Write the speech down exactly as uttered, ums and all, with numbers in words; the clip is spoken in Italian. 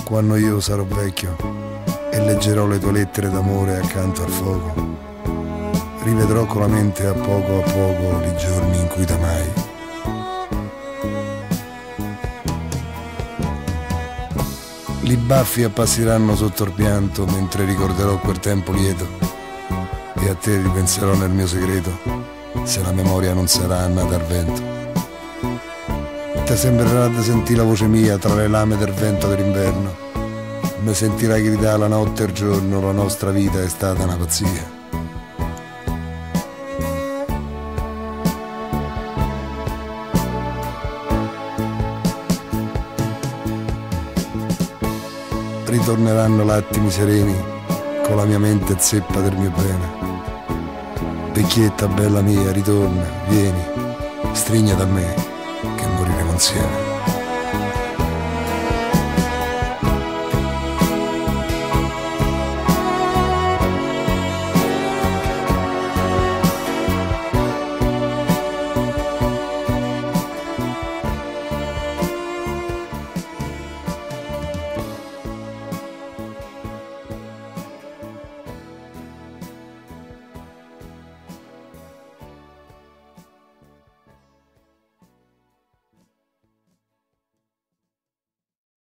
quando io sarò vecchio e leggerò le tue lettere d'amore accanto al fuoco, rivedrò con la mente a poco a poco i giorni in cui t'amai. I baffi appasseranno sotto il pianto mentre ricorderò quel tempo lieto e a te ripenserò nel mio segreto, se la memoria non sarà annata al vento. Ti sembrerà di sentire la voce mia tra le lame del vento dell'inverno, mi sentirai gridare la notte e il giorno, la nostra vita è stata una pazzia. Ritorneranno attimi sereni con la mia mente zeppa del mio bene. Vecchietta bella mia, ritorna, vieni, strignati a me che moriremo insieme.